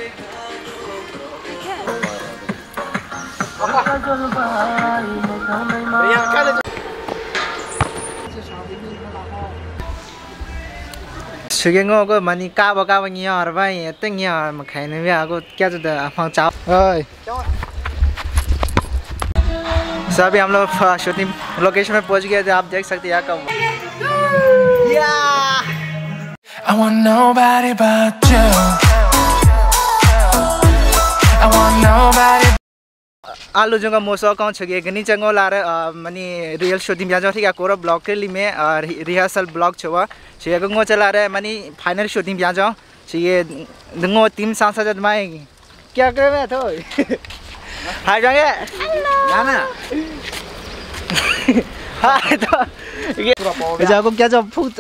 Sugengo go mani kaba kaba nyar vai teng nyar mà khai này bây go क्या तो phong cháu ơi सभी हम लोग shooting location में पहुंच गए थे आप देख सकते हैं यहाँ का I want nobody but you. I want nobody. आलू जो का मोसो कौन छगे गनी चंगो ला रहे मनी रियल शूटिंग जा ठीक है कोरा ब्लॉग के लिए में रिहर्सल ब्लॉग छवा छे गंगो चला रहे मनी फाइनल शूटिंग जा जाओ छे दंगो टीम सांसा जद माए क्या कर रहे हो हाय जागे ना हाय तो जाको क्या जो फूट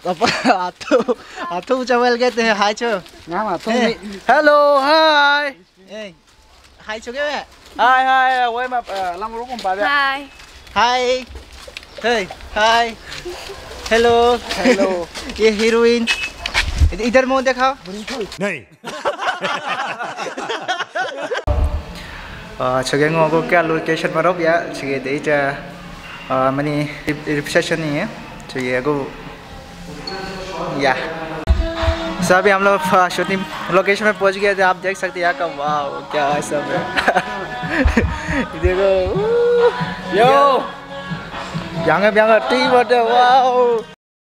तो चवल कहते हैं हाय छो हेलो हाय हाय छो के Hi, hi, wait mà làm lúc không phải vậy. Hi. Hey, hi. Hello. Hello. ये heroine. इधर मुँह दिखाओ. नहीं. चुके ngô को क्या location पर रोक या चुके दे इधर मनी reception नहीं है. चुके को या सभी हम लोग शूटिंग लोकेशन में पहुंच गए थे आप देख सकते हैं यहाँ का वाव क्या है सब देखो यो yang टी बटे वाव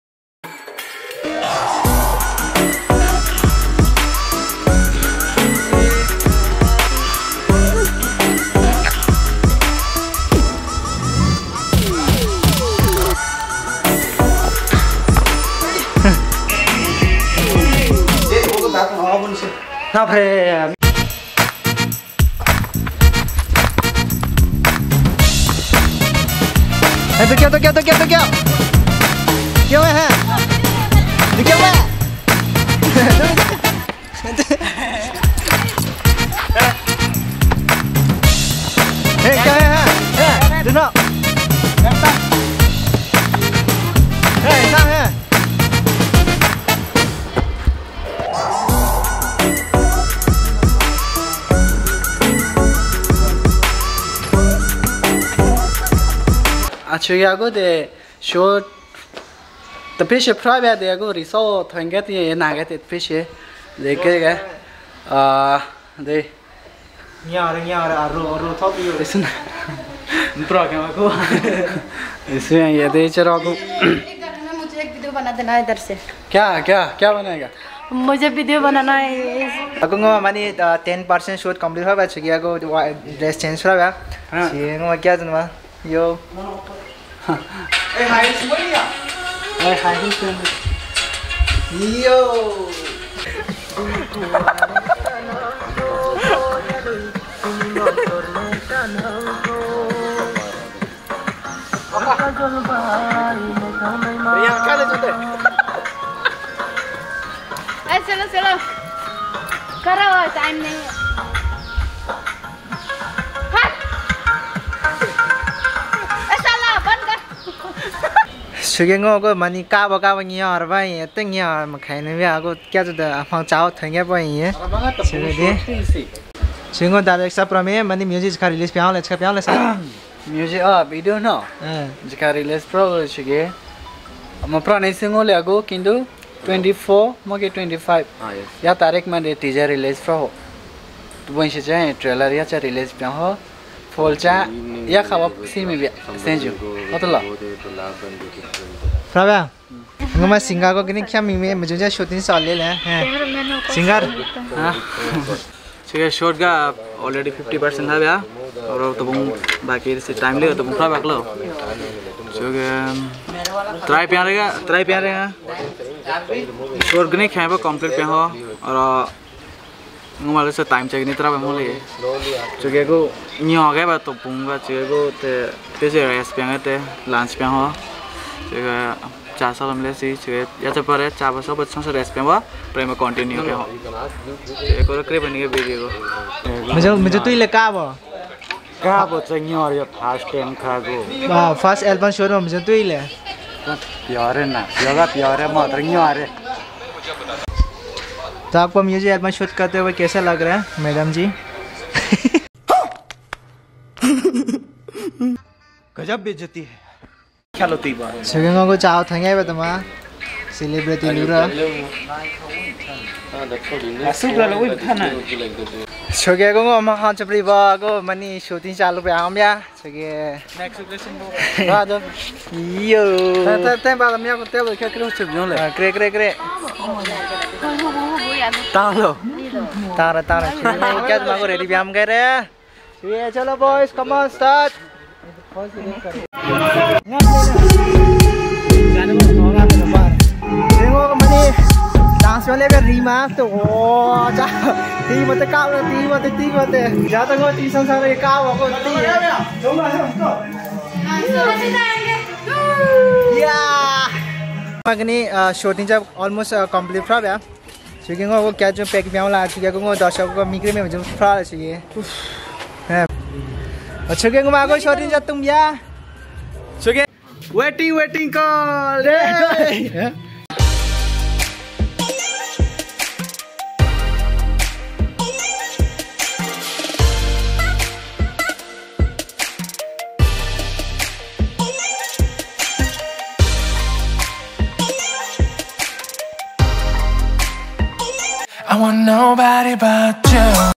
ना फिर तो क्या क्यों है तो क्या है क्या है सुनो है अच्छा यागो दे शो तो पीछे प्राइवेट दे यागो रिसोर्ट थंगे तो ये नागे तो पीछे देखेगा दे यार आरो थोक यो इसने प्रोग्राम को इसमें ये दे चलो को मुझे एक वीडियो बना देना इधर से क्या बनाएगा मुझे वीडियो बनाना है aku ngomong mani 10% shoot complete होगा चुकी aku dress change होगा सी ngomong क्या तुम yo hai semuanya hai yo चलो करो टाइम नहीं सुगेंगो को मनी काबा न्यार भाई तंग न्यार mà khai này bây go क्या तो phong cháu thấy nghe bao nhiêu सुगेंगो दादा सब प्रमे मनी म्यूजिक का रिलीज प्याल इसका प्याल है म्यूजिक वीडियो ना जिका रिलीज प्रो सुगे हम प्रो नहीं सिंगो ले आगो किंतु 24 मगे 25 या तारीख में टीजर रिलीज प्रो तो वहीं से जाए ट्रेलर या चा रिलीज प्याल हो फुल चा या खावा सी में भी सेंजू मतलब प्रभा ngoma singa ko kini kya mi me मुझे शूटिंग साल ले हैं सिंगर हां ठीक है शॉट का ऑलरेडी 50% है भैया और तो बाकी से टाइम लेगा तो प्रभा लो जो के ट्राई प्यारेगा शॉट गने खाएबो कंप्लीट पे हो और ngomong से टाइम चाहिए नहीं तरह मोले चुके को न्यो गए बा तो पुंगा चुके को ते से रेस्ट पे ते लंच पे हो चुके 400 हमले सी चुके या तो पर 400 बच्चों से रेस्ट पे हो प्रेम कंटिन्यू पे हो एक और क्रे बनी के वीडियो को मुझे तो ले का बो न्यो रे फर्स्ट टाइम खा गो वाह फर्स्ट एल्बम शो में मुझे तो ले प्यार है ना योगा प्यार है मत न्यो रे तो आपको म्यूजिक एल्बम शूट करते हुए कैसा लग रहा है मैडम जी? गजब बेइज्जती है। क्या लो ती बात सुगेंगो को चाव थंगे बे तमा सेलिब्रिटी लुरा सुग्रा लो वे थाना सुगेंगो को मा हां चपरी बा को मनी शूटिंग चालू पे आम या सुगे नेक्स्ट क्वेश्चन बा दो यो ते बा मिया को ते लो क्या करो सब जो ले क्रे क्रे क्रे तालो तारा तारा क्या तुम को रेडी व्यायाम कर रहे हैं? ये चलो boys come on start. Dance वाले का रीमार्क तो हो जा ती मत काव ती मत जा तक वो ती संसार ये काव को ती या मगनी शूटिंग जब ऑलमोस्ट कंप्लीट था बया सुगिंग को क्या जो पैक में ला सुगिंग को दर्शक को मिक्रे में जो फ्रा सुगिंग है सुगिंग को आगो शूटिंग जब तुम या सुगिंग waiting call I want nobody but you.